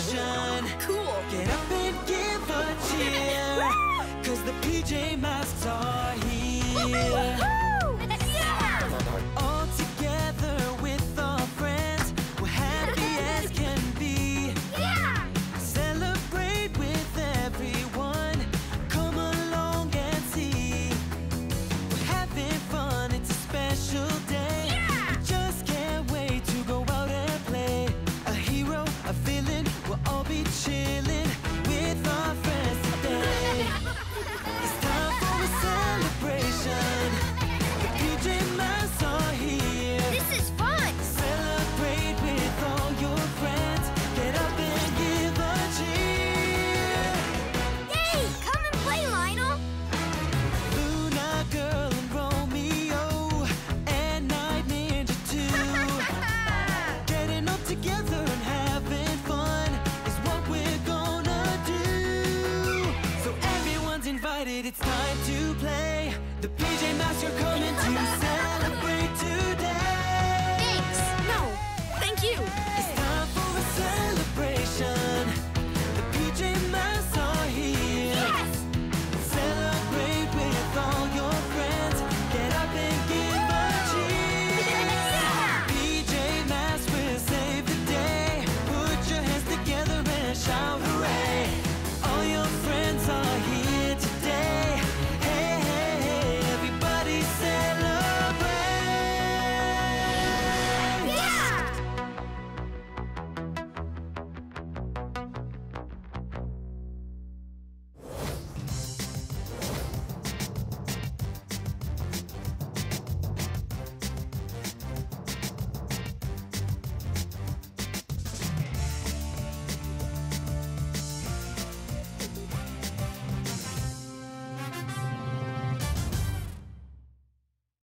celebration. Cool. Get up and give a cheer, 'cause the PJ Masks are here. All together with our friends, we're happy as can be. Celebrate with everyone, come along and see. We're having fun, it's a special day. We just can't wait to go out and play. A hero, a villain, we'll all be chilling with our friends today. It's time for a celebration. The PJ Masks are here. This is fun. Celebrate with all your friends. Get up and give a cheer. Yay! Come and play, Lionel. Luna Girl and Romeo and Night Ninja too. Getting up together and having fun is what we're gonna do. So everyone's invited, it's time to play. The PJ Masks are coming.